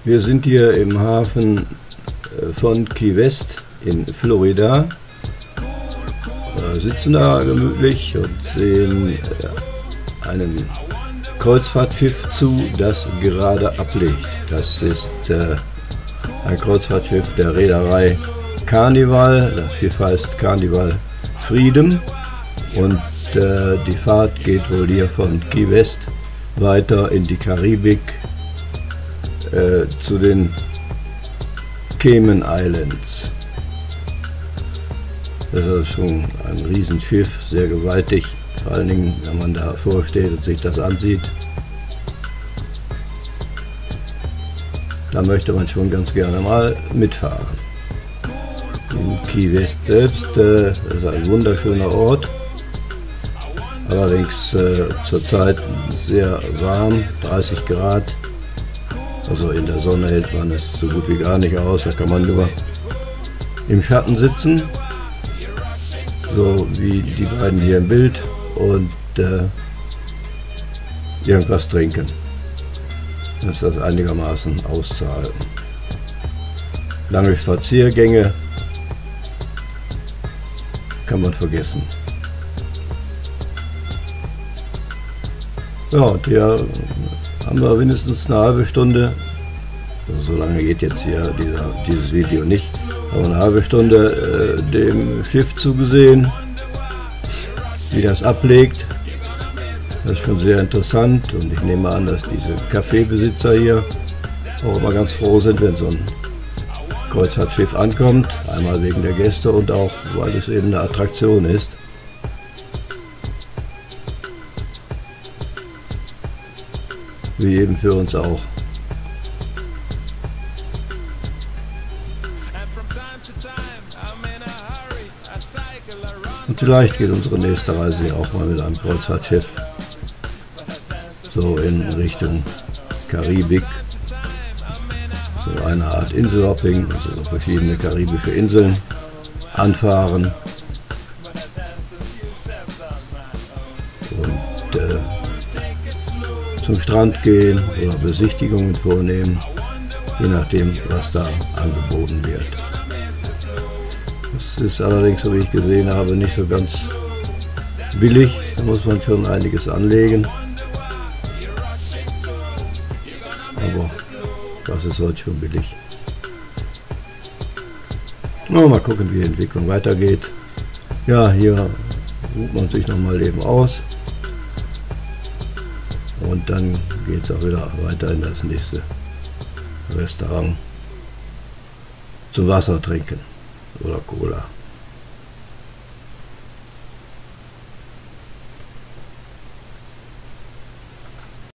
Wir sind hier im Hafen von Key West in Florida, sitzen da gemütlich und sehen einem Kreuzfahrtschiff zu, das gerade ablegt. Das ist ein Kreuzfahrtschiff der Reederei Carnival. Das Schiff heißt Carnival Freedom und die Fahrt geht wohl hier von Key West weiter in die Karibik zu den Cayman Islands. Das ist schon ein Riesenschiff, sehr gewaltig, vor allen Dingen, wenn man da vorsteht und sich das ansieht. Da möchte man schon ganz gerne mal mitfahren. In Key West selbst ist ein wunderschöner Ort, allerdings zurzeit sehr warm, 30 Grad. Also in der Sonne hält man es so gut wie gar nicht aus, da kann man nur im Schatten sitzen, so wie die beiden hier im Bild, und irgendwas trinken. Dann ist das einigermaßen auszuhalten. Lange Spaziergänge kann man vergessen. Ja, und hier haben wir mindestens eine halbe Stunde, also so lange geht jetzt hier dieses Video nicht, aber eine halbe Stunde dem Schiff zugesehen, wie das ablegt. Das ist schon sehr interessant und ich nehme an, dass diese Kaffeebesitzer hier auch immer ganz froh sind, wenn so ein Kreuzfahrtschiff ankommt, einmal wegen der Gäste und auch, weil es eben eine Attraktion ist. Wie eben für uns auch. Und vielleicht geht unsere nächste Reise ja auch mal mit einem Kreuzfahrtschiff so in Richtung Karibik. So eine Art Inselhopping, also verschiedene karibische Inseln anfahren. Und zum Strand gehen oder Besichtigungen vornehmen, je nachdem, was da angeboten wird. Das ist allerdings, so wie ich gesehen habe, nicht so ganz billig. Da muss man schon einiges anlegen. Aber das ist heute schon billig. Mal gucken, wie die Entwicklung weitergeht. Ja, hier ruht man sich nochmal eben aus. Und dann geht es auch wieder weiter in das nächste Restaurant zum Wasser trinken oder Cola.